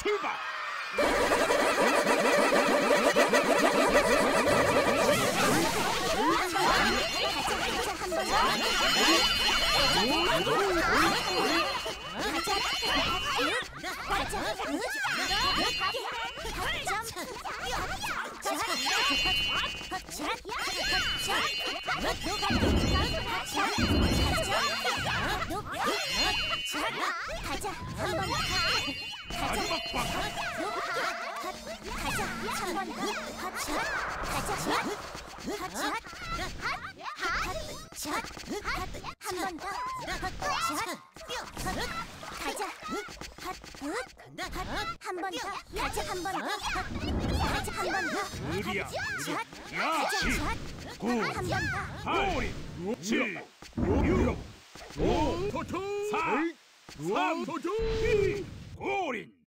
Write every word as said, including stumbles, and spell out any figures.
출발! 가자, 한 번 더. 마지막 박! 가자, 한 번 더. 가자, 가자, 가자, 한 번 더. 가자, 한 번 더. 가자, 한 번 더. 가자, 한 번 더. 어디야? 야, 시, 구, 한 번 더. 팔, 칠, 육, 오, 사, 삼, 이, 골인.